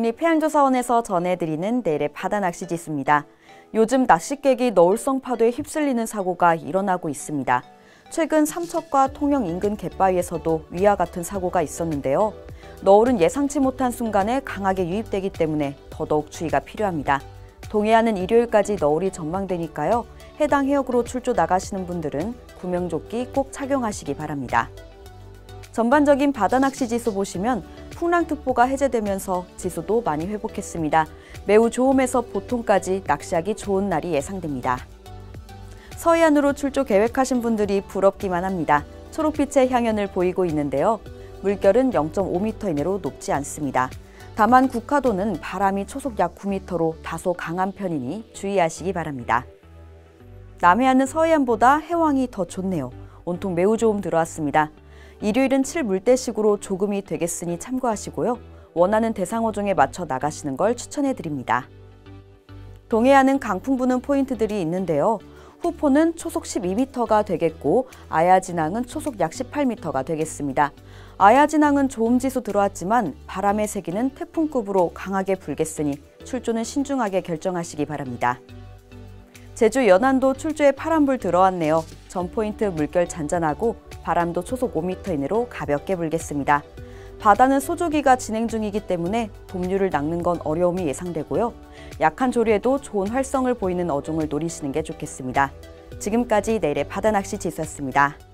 국립해양조사원에서 전해드리는 내일의 바다낚시 지수입니다. 요즘 낚싯객이 너울성 파도에 휩쓸리는 사고가 일어나고 있습니다. 최근 삼척과 통영 인근 갯바위에서도 위와 같은 사고가 있었는데요. 너울은 예상치 못한 순간에 강하게 유입되기 때문에 더더욱 주의가 필요합니다. 동해안은 일요일까지 너울이 전망되니까요. 해당 해역으로 출조 나가시는 분들은 구명조끼 꼭 착용하시기 바랍니다. 전반적인 바다낚시 지수 보시면 풍랑특보가 해제되면서 지수도 많이 회복했습니다. 매우 좋음에서 보통까지 낚시하기 좋은 날이 예상됩니다. 서해안으로 출조 계획하신 분들이 부럽기만 합니다. 초록빛의 향연을 보이고 있는데요. 물결은 0.5m 이내로 높지 않습니다. 다만 국화도는 바람이 초속 약 9m로 다소 강한 편이니 주의하시기 바랍니다. 남해안은 서해안보다 해왕이 더 좋네요. 온통 매우 좋음 들어왔습니다. 일요일은 7물대식으로 조금이 되겠으니 참고하시고요. 원하는 대상어종에 맞춰 나가시는 걸 추천해드립니다. 동해안은 강풍 부는 포인트들이 있는데요. 후포는 초속 12m가 되겠고 아야진항은 초속 약 18m가 되겠습니다. 아야진항은 좋음지수 들어왔지만 바람의 세기는 태풍급으로 강하게 불겠으니 출조는 신중하게 결정하시기 바랍니다. 제주 연안도 출조에 파란불 들어왔네요. 전 포인트 물결 잔잔하고 바람도 초속 5m 이내로 가볍게 불겠습니다. 바다는 소조기가 진행 중이기 때문에 돕류를 낚는 건 어려움이 예상되고요. 약한 조류에도 좋은 활성을 보이는 어종을 노리시는 게 좋겠습니다. 지금까지 내일의 바다낚시 지수였습니다.